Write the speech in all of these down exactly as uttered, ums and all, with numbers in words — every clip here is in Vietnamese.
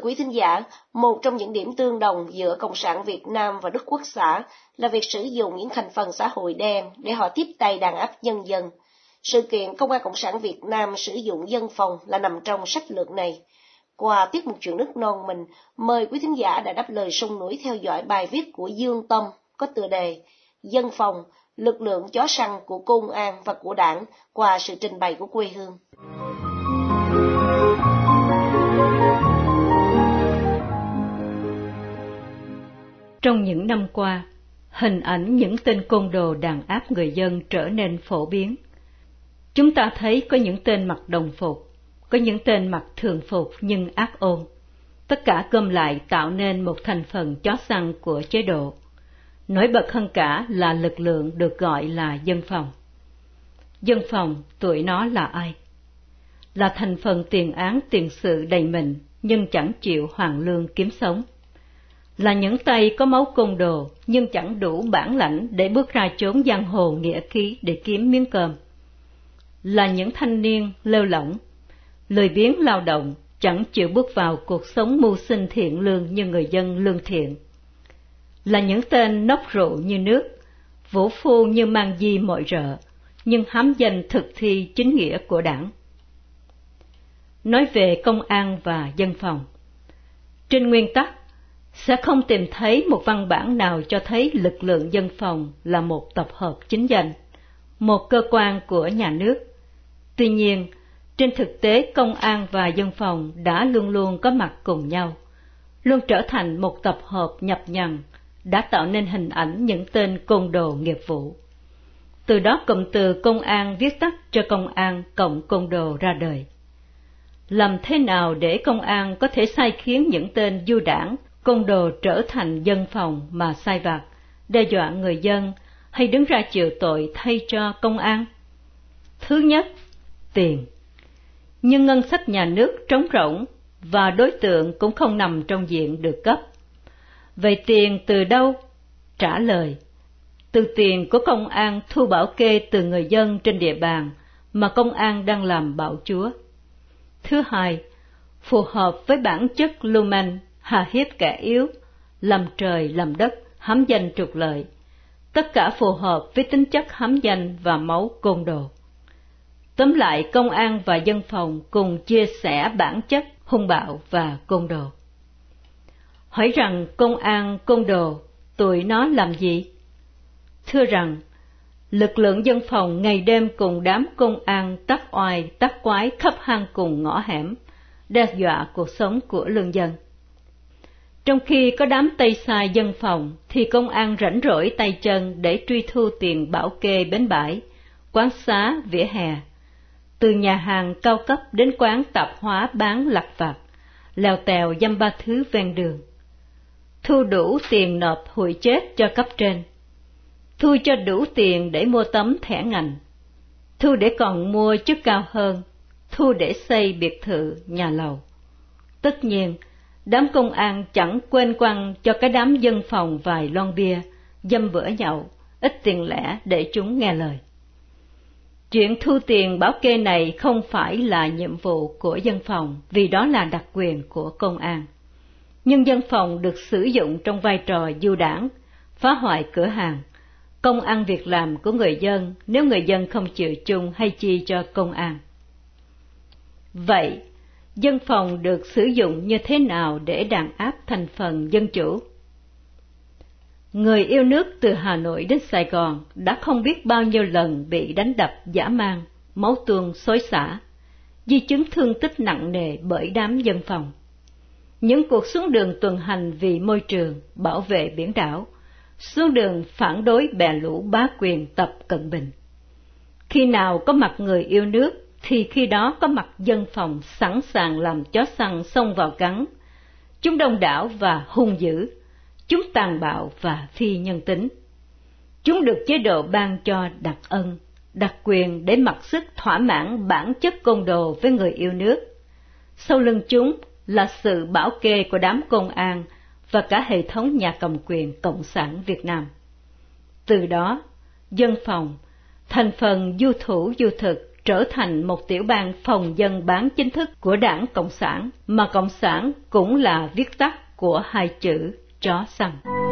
quý thính giả, một trong những điểm tương đồng giữa Cộng sản Việt Nam và Đức Quốc xã là việc sử dụng những thành phần xã hội đen để họ tiếp tay đàn áp nhân dân. Sự kiện Công an Cộng sản Việt Nam sử dụng dân phòng là nằm trong sách lược này. Qua tiết mục Chuyện nước non mình, mời quý thính giả đã đáp lời sông núi theo dõi bài viết của Dương Tâm có tựa đề Dân phòng, lực lượng chó săn của công an và của đảng qua sự trình bày của quê hương. Trong những năm qua, hình ảnh những tên côn đồ đàn áp người dân trở nên phổ biến. Chúng ta thấy có những tên mặc đồng phục, có những tên mặc thường phục nhưng ác ôn. Tất cả gom lại tạo nên một thành phần chó săn của chế độ. Nổi bật hơn cả là lực lượng được gọi là dân phòng. Dân phòng, tụi nó là ai? Là thành phần tiền án tiền sự đầy mình nhưng chẳng chịu hoàn lương kiếm sống. Là những tay có máu côn đồ nhưng chẳng đủ bản lãnh để bước ra chốn giang hồ nghĩa khí để kiếm miếng cơm. Là những thanh niên lêu lỏng, lười biếng lao động, chẳng chịu bước vào cuộc sống mưu sinh thiện lương như người dân lương thiện. Là những tên nốc rượu như nước, vũ phu như mang di mọi rợ, nhưng hám danh thực thi chính nghĩa của đảng. Nói về công an và dân phòng, trên nguyên tắc, sẽ không tìm thấy một văn bản nào cho thấy lực lượng dân phòng là một tập hợp chính danh, một cơ quan của nhà nước. Tuy nhiên, trên thực tế công an và dân phòng đã luôn luôn có mặt cùng nhau, luôn trở thành một tập hợp nhập nhằng, đã tạo nên hình ảnh những tên côn đồ nghiệp vụ. Từ đó cụm từ công an viết tắt cho công an cộng côn đồ ra đời. Làm thế nào để công an có thể sai khiến những tên du đảng, côn đồ trở thành dân phòng mà sai vặt, đe dọa người dân hay đứng ra chịu tội thay cho công an? Thứ nhất, tiền. Nhưng ngân sách nhà nước trống rỗng và đối tượng cũng không nằm trong diện được cấp. Vậy tiền từ đâu? Trả lời, từ tiền của công an thu bảo kê từ người dân trên địa bàn mà công an đang làm bảo chúa. Thứ hai, phù hợp với bản chất lưu manh, hà hiếp kẻ yếu, làm trời làm đất, hám danh trục lợi. Tất cả phù hợp với tính chất hám danh và máu côn đồ. Tóm lại, công an và dân phòng cùng chia sẻ bản chất hung bạo và côn đồ. Hỏi rằng công an, côn đồ, tụi nó làm gì? Thưa rằng, lực lượng dân phòng ngày đêm cùng đám công an tắc oai tắc quái khắp hang cùng ngõ hẻm, đe dọa cuộc sống của lương dân. Trong khi có đám tay sai dân phòng thì công an rảnh rỗi tay chân để truy thu tiền bảo kê bến bãi, quán xá, vỉa hè, từ nhà hàng cao cấp đến quán tạp hóa bán lặt vặt, lèo tèo dăm ba thứ ven đường. Thu đủ tiền nộp hụi chết cho cấp trên, thu cho đủ tiền để mua tấm thẻ ngành, thu để còn mua chức cao hơn, thu để xây biệt thự, nhà lầu. Tất nhiên, đám công an chẳng quên quăng cho cái đám dân phòng vài lon bia, dăm bữa nhậu, ít tiền lẻ để chúng nghe lời. Chuyện thu tiền bảo kê này không phải là nhiệm vụ của dân phòng vì đó là đặc quyền của công an. Nhưng dân phòng được sử dụng trong vai trò du đảng, phá hoại cửa hàng, công ăn việc làm của người dân nếu người dân không chịu chung hay chi cho công an. Vậy, dân phòng được sử dụng như thế nào để đàn áp thành phần dân chủ? Người yêu nước từ Hà Nội đến Sài Gòn đã không biết bao nhiêu lần bị đánh đập dã man, máu tuôn xối xả, di chứng thương tích nặng nề bởi đám dân phòng. Những cuộc xuống đường tuần hành vì môi trường, bảo vệ biển đảo, xuống đường phản đối bè lũ bá quyền Tập Cận Bình. Khi nào có mặt người yêu nước thì khi đó có mặt dân phòng sẵn sàng làm chó săn xông vào cắn. Chúng đông đảo và hung dữ, chúng tàn bạo và phi nhân tính. Chúng được chế độ ban cho đặc ân, đặc quyền để mặc sức thỏa mãn bản chất côn đồ với người yêu nước. Sau lưng chúng là sự bảo kê của đám công an và cả hệ thống nhà cầm quyền Cộng sản Việt Nam. Từ đó, dân phòng, thành phần du thủ du thực trở thành một tiểu bang phòng dân bán chính thức của Đảng Cộng sản, mà Cộng sản cũng là viết tắt của hai chữ chó săn.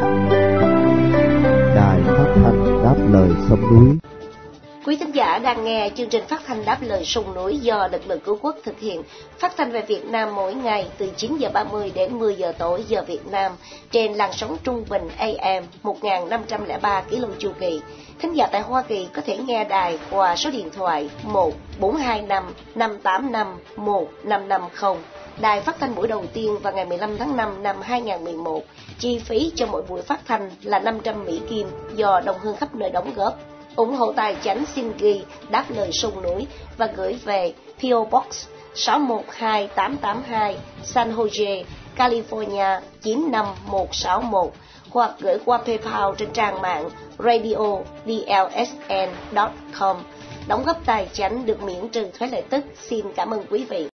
Đài Phát thanh Đáp lời sông núi. Quý thính giả đang nghe chương trình phát thanh Đáp lời sông núi do lực lượng cứu quốc thực hiện, phát thanh về Việt Nam mỗi ngày từ chín giờ ba mươi đến mười giờ tối giờ Việt Nam trên làn sóng trung bình A M một nghìn năm trăm lẻ ba ki lô héc chu kỳ. Thính giả tại Hoa Kỳ có thể nghe đài qua số điện thoại một bốn hai năm năm tám năm một năm năm không. Đài phát thanh buổi đầu tiên vào ngày mười lăm tháng năm năm hai nghìn không trăm mười một. Chi phí cho mỗi buổi phát thanh là năm trăm Mỹ Kim do đồng hương khắp nơi đóng góp. Ủng hộ tài chánh xin ghi Đáp lời sông núi và gửi về pê ô Box sáu một hai tám tám hai San Jose, California chín năm một sáu một, hoặc gửi qua PayPal trên trang mạng radio d l s n chấm com. Đóng góp tài chánh được miễn trừ thuế lợi tức. Xin cảm ơn quý vị.